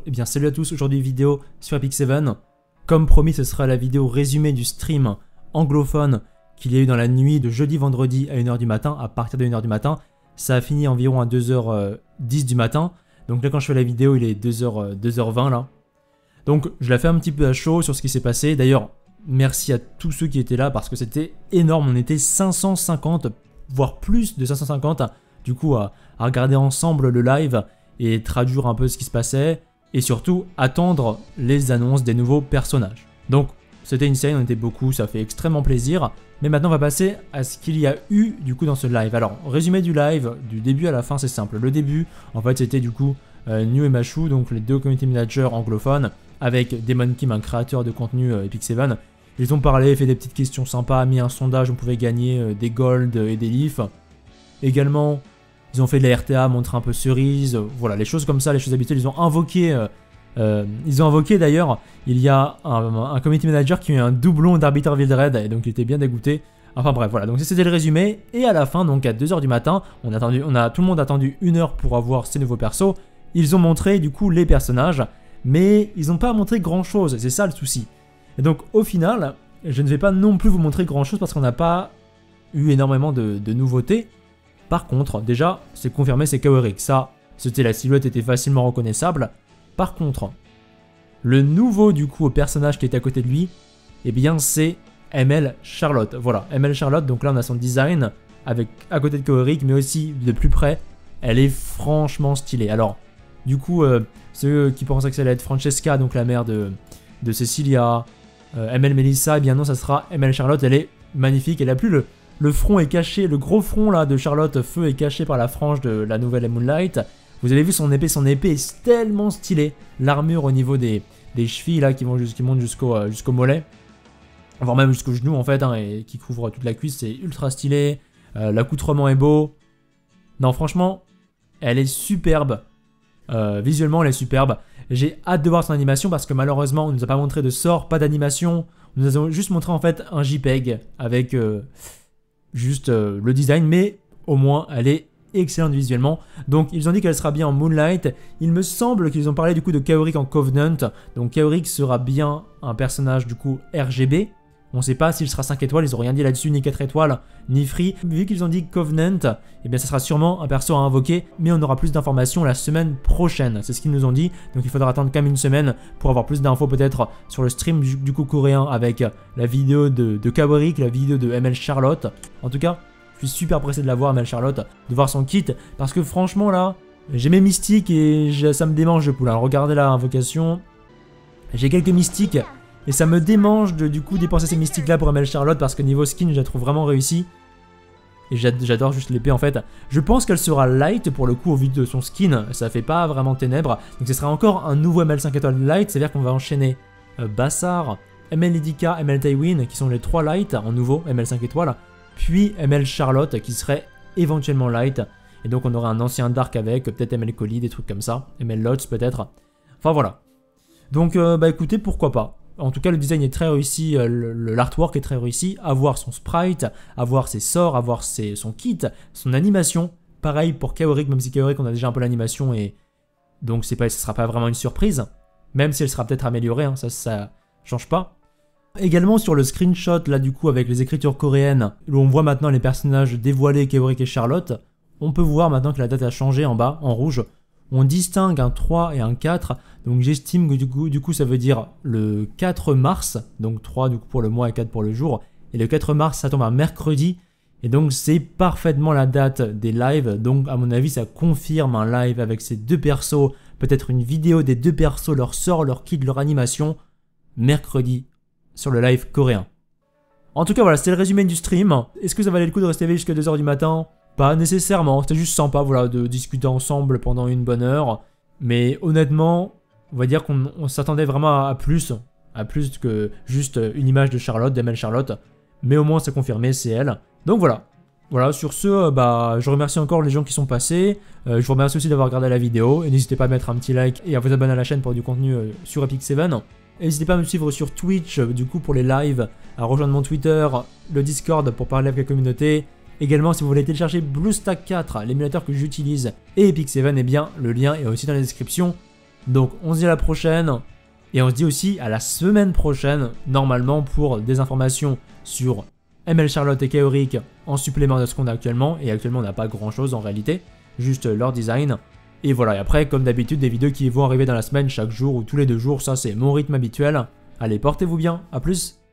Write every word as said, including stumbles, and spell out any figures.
Eh bien salut à tous, aujourd'hui vidéo sur Epic sept. Comme promis, ce sera la vidéo résumée du stream anglophone qu'il y a eu dans la nuit de jeudi-vendredi à une heure du matin, à partir de une heure du matin. Ça a fini environ à deux heures dix du matin. Donc là quand je fais la vidéo, il est deux heures vingt là. Donc je la fais un petit peu à chaud sur ce qui s'est passé. D'ailleurs, merci à tous ceux qui étaient là parce que c'était énorme. On était cinq cent cinquante, voire plus de cinq cent cinquante, du coup à, à regarder ensemble le live et traduire un peu ce qui se passait. Et surtout attendre les annonces des nouveaux personnages. Donc c'était une série, on était beaucoup, ça fait extrêmement plaisir. Mais maintenant on va passer à ce qu'il y a eu du coup dans ce live. Alors résumé du live, du début à la fin c'est simple. Le début en fait c'était du coup euh, New et Mashu, donc les deux community managers anglophones, avec Demon Kim, un créateur de contenu euh, Epic sept. Ils ont parlé, fait des petites questions sympas, mis un sondage, on pouvait gagner euh, des gold et des leafs. Également, ils ont fait de la R T A, montré un peu cerise, voilà, les choses comme ça, les choses habituelles. Ils ont invoqué, euh, euh, ils ont invoqué d'ailleurs, il y a un, un community manager qui a eu un doublon d'Arbiter Wildred, et donc il était bien dégoûté. Enfin bref, voilà, donc c'était le résumé. Et à la fin, donc à deux heures du matin, on a, attendu, on a tout le monde a attendu une heure pour avoir ces nouveaux persos. Ils ont montré du coup les personnages, mais ils n'ont pas montré grand chose, c'est ça le souci. Et donc au final, je ne vais pas non plus vous montrer grand chose parce qu'on n'a pas eu énormément de, de nouveautés. Par contre, déjà, c'est confirmé, c'est Kaoric. Ça, c'était la silhouette était facilement reconnaissable. Par contre, le nouveau du coup au personnage qui est à côté de lui, eh bien c'est M L Charlotte. Voilà, M L Charlotte, donc là on a son design avec à côté de Kaoric, mais aussi de plus près, elle est franchement stylée. Alors, du coup, euh, ceux qui pensaient que ça allait être Francesca, donc la mère de, de Cecilia, euh, M L Melissa, eh bien non, ça sera M L Charlotte, elle est magnifique, elle a plus le... Le front est caché, le gros front là de Charlotte Feu est caché par la frange de la nouvelle Moonlight. Vous avez vu son épée, son épée est tellement stylée. L'armure au niveau des, des chevilles là qui, vont qui montent jusqu'au euh, jusqu'au mollet, voire même jusqu'au genou en fait, hein, et qui couvre toute la cuisse, c'est ultra stylé. Euh, L'accoutrement est beau. Non franchement, elle est superbe. Euh, visuellement elle est superbe. J'ai hâte de voir son animation parce que malheureusement on nous a pas montré de sort, pas d'animation. On nous a juste montré en fait un JPEG avec... Euh, juste euh, le design, mais au moins elle est excellente visuellement. Donc ils ont dit qu'elle sera bien en Moonlight. Il me semble qu'ils ont parlé du coup de Kaoric en Covenant. Donc Kaoric sera bien un personnage du coup R G B. On ne sait pas s'il sera cinq étoiles, ils n'ont rien dit là-dessus, ni quatre étoiles, ni free. Vu qu'ils ont dit Covenant, eh bien ça sera sûrement un perso à invoquer, mais on aura plus d'informations la semaine prochaine. C'est ce qu'ils nous ont dit, donc il faudra attendre quand même une semaine pour avoir plus d'infos peut-être sur le stream du, du coup coréen avec la vidéo de, de Kaoric, la vidéo de M L Charlotte. En tout cas, je suis super pressé de la voir, M L Charlotte, de voir son kit, parce que franchement là, j'ai mes mystiques et ça me démange de poule. Alors regardez la invocation, j'ai quelques mystiques. Et ça me démange de du coup dépenser ces mystiques là pour M L Charlotte parce que niveau skin je la trouve vraiment réussie. Et j'adore juste l'épée en fait. Je pense qu'elle sera light pour le coup au vu de son skin, ça fait pas vraiment ténèbres. Donc ce sera encore un nouveau M L cinq étoiles light, c'est à dire qu'on va enchaîner euh, Bassar, M L Lidika, M L Tywin qui sont les trois light en nouveau M L cinq étoiles. Puis M L Charlotte qui serait éventuellement light. Et donc on aurait un ancien Dark avec, peut-être M L Collie, des trucs comme ça. M L Lotz peut-être. Enfin voilà. Donc euh, bah écoutez, pourquoi pas. En tout cas, le design est très réussi, l'artwork est très réussi. Avoir son sprite, avoir ses sorts, avoir ses, son kit, son animation. Pareil pour Kaoric, même si Kaoric, on a déjà un peu l'animation et donc c'est pas, ce sera pas vraiment une surprise. Même si elle sera peut-être améliorée, hein, ça, ça change pas. Également sur le screenshot, là du coup, avec les écritures coréennes, où on voit maintenant les personnages dévoilés, Kaoric et Charlotte, on peut voir maintenant que la date a changé en bas, en rouge. On distingue un trois et un quatre, donc j'estime que du coup, du coup ça veut dire le quatre mars, donc trois du coup pour le mois et quatre pour le jour, et le quatre mars ça tombe un mercredi, et donc c'est parfaitement la date des lives, donc à mon avis ça confirme un live avec ces deux persos, peut-être une vidéo des deux persos, leur sort, leur kit, leur animation, mercredi sur le live coréen. En tout cas voilà, c'était le résumé du stream. Est-ce que ça valait le coup de rester éveillé jusqu'à deux heures du matin ? Pas nécessairement, c'était juste sympa voilà, de discuter ensemble pendant une bonne heure. Mais honnêtement, on va dire qu'on s'attendait vraiment à plus, à plus que juste une image de Charlotte, d'M L Charlotte. Mais au moins c'est confirmé, c'est elle. Donc voilà. Voilà, sur ce, bah, je remercie encore les gens qui sont passés. Euh, je vous remercie aussi d'avoir regardé la vidéo. Et n'hésitez pas à mettre un petit like et à vous abonner à la chaîne pour du contenu euh, sur Epic sept. Et n'hésitez pas à me suivre sur Twitch, euh, du coup pour les lives, à rejoindre mon Twitter, le Discord pour parler avec la communauté. Également, si vous voulez télécharger BlueStack quatre, l'émulateur que j'utilise, et Epic sept, eh bien, le lien est aussi dans la description. Donc on se dit à la prochaine, et on se dit aussi à la semaine prochaine, normalement pour des informations sur M L Charlotte et Kaoric en supplément de ce qu'on a actuellement, et actuellement on n'a pas grand chose en réalité, juste leur design. Et voilà, et après comme d'habitude des vidéos qui vont arriver dans la semaine chaque jour ou tous les deux jours, ça c'est mon rythme habituel. Allez, portez-vous bien, à plus.